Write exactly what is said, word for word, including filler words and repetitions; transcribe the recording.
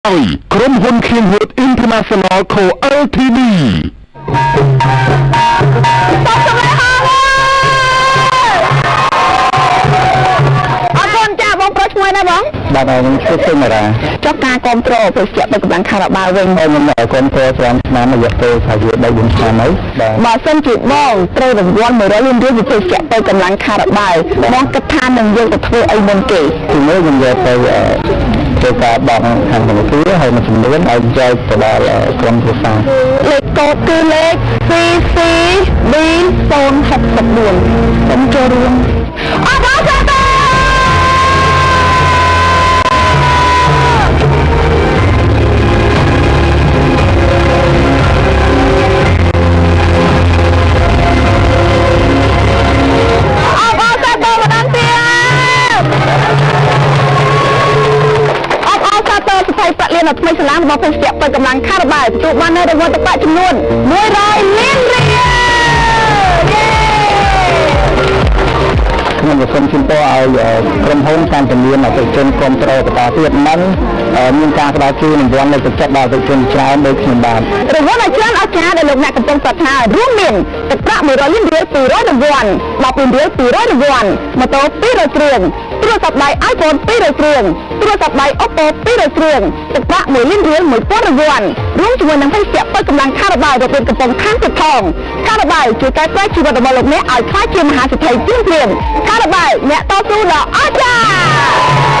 ក្រុមហ៊ុន Kingwood International Co. แอล ที ดี បាទខ្ញុំឈ្មោះសេមារ៉ាចុះការគ្រប់គ្រងប្រសិទ្ធភាពកម្លាំងខារ៉ាបាវវិញខ្ញុំគ្រប់គ្រងច្រើនឆ្នាំរយៈពេលថាវាបីបួនឆ្នាំហើយបាទបើសិនជាបងត្រូវរង្វាន់មួយរយលានរៀលវិទ្យាស្ត្រទៅកម្លាំងខារ៉ាបាវបងគិតថានឹងយកទៅធ្វើអីមុនគេទីមួយខ្ញុំយកទៅធ្វើការបងខាងកម្មវិធីហើយមួយចំនួនឲ្យចែកទៅដល់ក្រុមគ្រួសារលេខកូដគឺលេខ ซี ซี ប៊ី ศูនย์ หก สี่ សូមចូលរួមអរគុណចា៎ថ្មីឆ្លាមរបស់ភេសជ្ជៈពេលកម្លាំងខារ៉ាបាវទទួលបាននៅរង្វាន់ទឹកប្រាក់ចំនួនមួយរយលានរៀលខ្ញុំសូមជូនពរឲ្យក្រុមហ៊ុនតាមជំនាញអតិថិជនគ្រប់គ្រងបន្តទៀតនិងមានការផ្ដល់ជូនរង្វាន់លើកទឹកចិត្តដល់អតិថិជនច្រើនដូចខ្ញុំបានរង្វាន់ឲ្យច្រើនអស្ចារ្យដែលលោកអ្នកកំពុងប្រាថ្នារួមមានទឹកប្រាក់មួយរយលានរៀលពីររយរង្វាន់ដប់លានរៀលពីររយរង្វាន់ម៉ូតូពីររយគ្រឿងទូរស័ព្ទដៃ iPhone ពីររយគ្រឿងទូរស័ព្ទដៃ Oppo ពីររយគ្រឿងទឹកប្រាក់មួយលានរៀលមួយពាន់រង្វាន់រួមជាមួយនឹងភេសជ្ជៈពេលកម្លាំងខារ៉ាបាវរបស់កំពុងខាងទៀតផងខារ៉ាបាវជួយកែប្រែជីវិតរបស់លោកអ្នកឲ្យក្លាយជាមហាសេដ្ឋីភ្លាមៗខារ៉ាបាវអ្នកតស៊ូដ៏អស្ចារ្យ